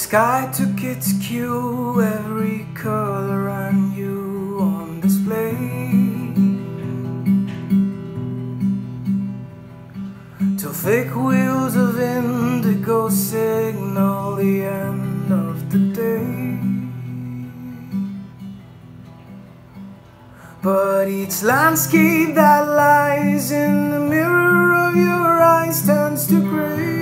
sky took its cue, every color I knew on display. Till thick wheels of indigo signal the end of the day. But each landscape that lies in the mirror of your eyes turns to grey.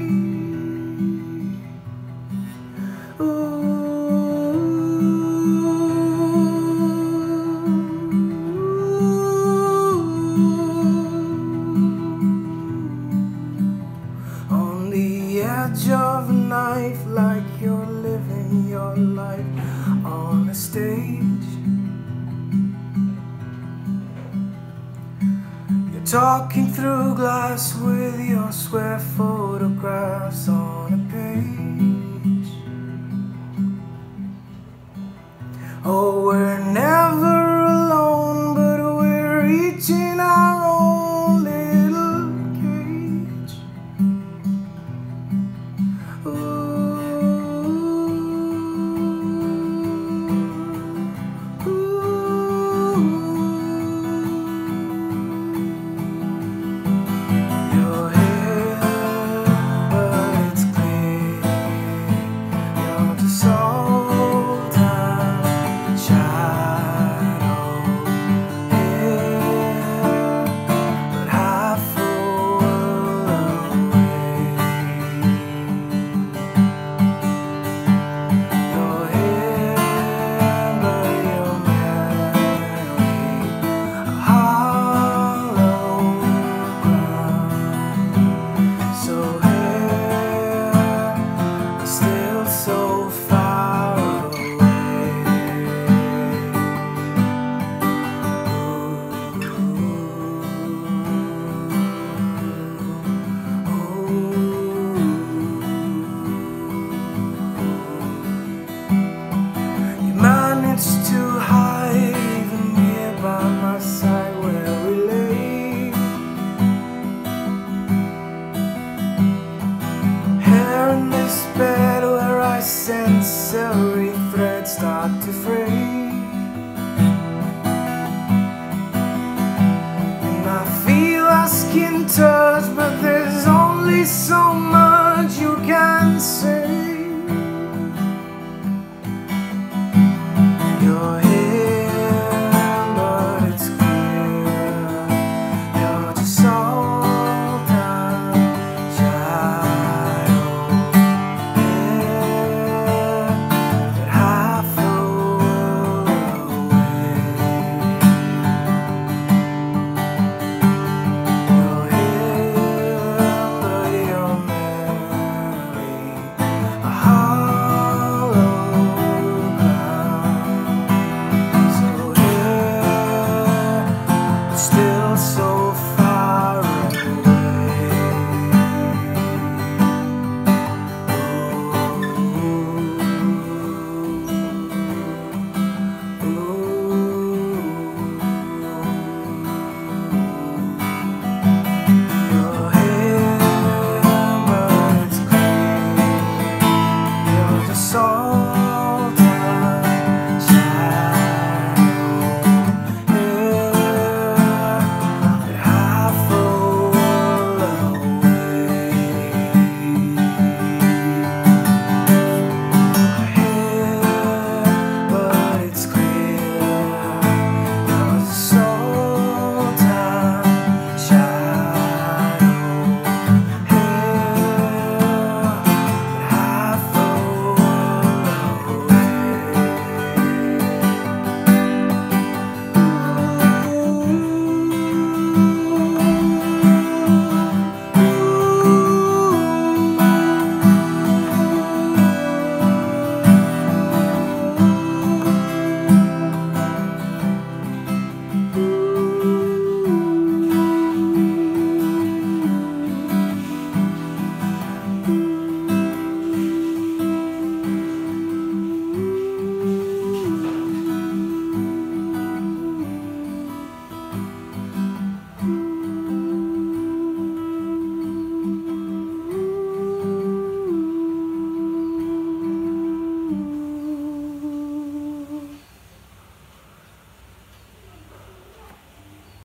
On the edge of a knife, like you're living your life on a stage. You're talking through glass with your square photographs on a page. Oh, we're never alone, but we're each in our own little cage. Your hair, but it's clear you're just so time shy.